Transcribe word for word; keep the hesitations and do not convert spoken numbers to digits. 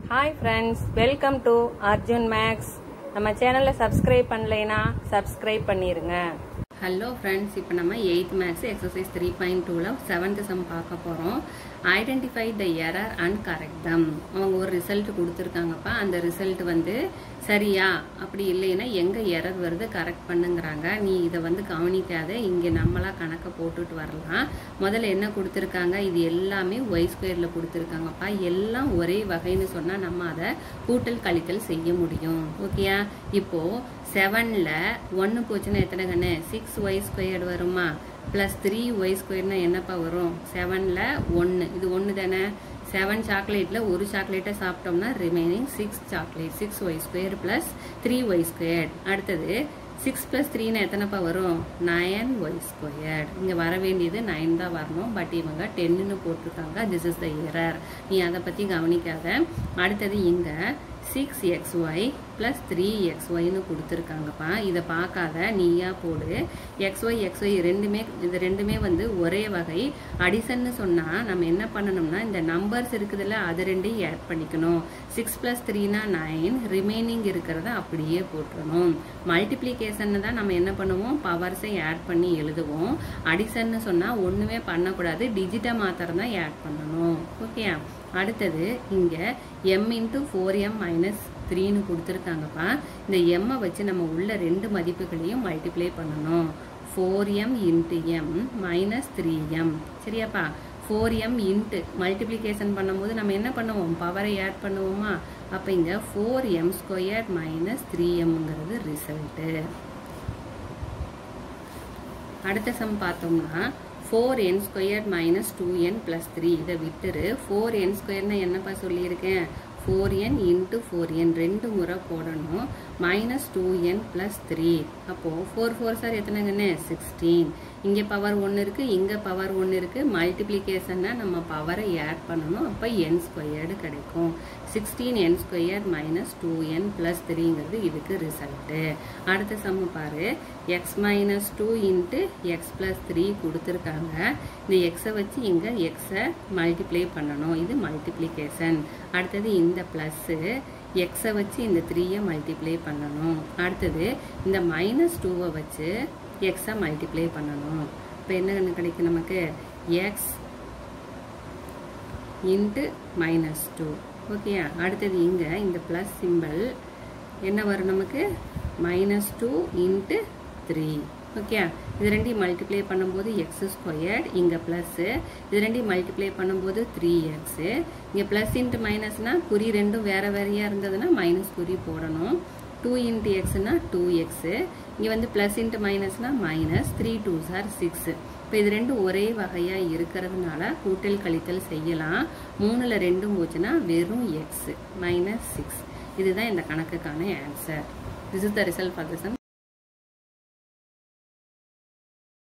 Hi friends, welcome to Arjun Max. நம்ம சேனலை subscribe பண்ணலைனா சப்ஸ்கிரைப் பண்ணிருங்க. ஹலோ ஃப்ரெண்ட்ஸ், இப்போ நம்ம eighth maths exercise three point டூவில் செவன்த் சம் பார்க்க போகிறோம். Identify the error and correct them. அவங்க ஒரு ரிசல்ட் கொடுத்துருக்காங்கப்பா. அந்த ரிசல்ட் வந்து சரியா அப்படி இல்லைன்னா எங்கே எரர் வருது கரெக்ட் பண்ணுங்கிறாங்க. நீ இதை வந்து கவனிக்காத, இங்கே நம்மளா கணக்கை போட்டுட்டு வரலாம். முதல்ல என்ன கொடுத்துருக்காங்க, இது எல்லாமே ஒய் ஸ்கொயரில் கொடுத்துருக்காங்கப்பா. எல்லாம் ஒரே வகைன்னு சொன்னால் நம்ம அதை கூட்டல் கழித்தல் செய்ய முடியும். ஓகேயா? இப்போது செவனில் ஒன்று போச்சுன்னா எத்தனை கண்ணு? சிக்ஸ் ஒய் ஸ்கொயர்டு வருமா? ப்ளஸ் த்ரீ ஒய் ஸ்கொயர்னா என்னப்பா வரும்? செவனில் ஒன்று, இது ஒன்று தானே. செவன் சாக்லேட்டில் ஒரு சாக்லேட்டை சாப்பிட்டோம்னா remaining six chocolate, six y square plus three y square. அடுத்தது சிக்ஸ் ப்ளஸ் த்ரீனா எத்தனைப்பா வரும்? Nine y square. இங்கே வர வேண்டியது நைன் தான் வரணும், பட் இவங்க டென்னு போட்டிருக்காங்க. This is the error. நீ அதை பற்றி கவனிக்காத. அடுத்தது இங்கே six x y plus three x ஒய்னு கொடுத்துருக்காங்கப்பா. இதை பார்க்காத, நீயா போடு. எக்ஸ் ஒய் எக்ஸ் ஒய் ரெண்டுமே, இது ரெண்டுமே வந்து ஒரே வகை. அடிஷன்னு சொன்னால் நம்ம என்ன பண்ணணும்னா இந்த நம்பர்ஸ் இருக்குதுல்ல அது ரெண்டையும் ஆட் பண்ணிக்கணும். சிக்ஸ் ப்ளஸ் த்ரீனா நைன், ரிமைனிங் இருக்கிறத அப்படியே போட்டுடணும். மல்டிப்ளிகேஷன்னு தான் நம்ம என்ன பண்ணுவோம், பவர்ஸை ஆட் பண்ணி எழுதுவோம். அடிஷன்னு சொன்னால் ஒன்றுமே பண்ணக்கூடாது, டிஜிட்டை மாத்திரம் தான் ஆட் பண்ணணும். ஓகே. அடுத்தது இங்கே m into four m minus த்ரீன்னு கொடுத்துருக்காங்கப்பா. இந்த எம்மை வச்சு நம்ம உள்ள ரெண்டு மதிப்புகளையும் மல்டிப்ளை பண்ணணும். Four m into m minus three m. சரியாப்பா? ஃபோர் எம் இன்ட்டு மல்டிப்ளிகேஷன் பண்ணும்போது நம்ம என்ன பண்ணுவோம், பவரை ஆட் பண்ணுவோமா? அப்போ இங்கே four m square minus three எம்ங்கிறது ரிசல்ட்டு. அடுத்த சம் பார்த்தோம்னா four n square minus two n plus three. இதை விட்டுரு. ஃபோர் என் ஸ்கொயர்னா என்னப்பா சொல்லியிருக்கேன்? Four n into four n ரெண்டு முறை போடணும். Minus two n plus three. அப்போது ஃபோர் ஃபோர் சார் எத்தனைங்கன்னு? சிக்ஸ்டீன். இங்கே பவர் ஒன்று இருக்குது, இங்கே பவர் ஒன்று இருக்குது. மல்டிப்ளிகேஷன்னா நம்ம பவரை ஆட் பண்ணணும். அப்போ என் ஸ்கொயர்டு கிடைக்கும். Sixteen n square minus two n plus த்ரீங்கிறது இதுக்கு ரிசல்ட்டு. அடுத்த சம்மு பாரு. X minus two into x plus three கொடுத்துருக்காங்க. இந்த எக்ஸை வச்சு இங்கே எக்ஸை மல்டிப்ளை பண்ணணும். இது மல்டிப்ளிகேஷன். அடுத்தது இந்த ப்ளஸ்ஸு எக்ஸை வச்சு இந்த த்ரீயை மல்டிப்ளை பண்ணணும். அடுத்தது இந்த மைனஸ் டூவை வச்சு எக்ஸை மல்டிப்ளை பண்ணணும். இப்போ என்ன கிடைக்கும் நமக்கு? X into minus two. Okay. அடுத்தது இங்கே இந்த ப்ளஸ் சிம்பிள் என்ன வரும் நமக்கு? Minus two into three. Okay. இது ரெண்டையும் மல்டிப்ளை பண்ணும்போது எக்ஸ் ஸ்கொயர்ட், இங்கே ப்ளஸ்ஸு. இது ரெண்டையும் மல்டிப்ளை பண்ணும்போது த்ரீ எக்ஸு. இங்கே ப்ளஸ் இன்ட்டு மைனஸ்னால் குறி ரெண்டும் வேறு வேறையாக இருந்ததுன்னா மைனஸ் குறி போடணும். டூ இன்ட்டு எக்ஸ்னா டூ எக்ஸு. இங்கே வந்து ப்ளஸ் இன்ட்டு மைனஸ்னால் மைனஸ். த்ரீ டூ சார் சிக்ஸு. இப்போ இது ரெண்டும் ஒரே வகையாக இருக்கிறதுனால கூட்டல் கழித்தல் செய்யலாம். மூணில் ரெண்டும் போச்சுன்னா வெறும் எக்ஸு மைனஸ் சிக்ஸ். இதுதான் இந்த கணக்குக்கான answer. This is the result for the some.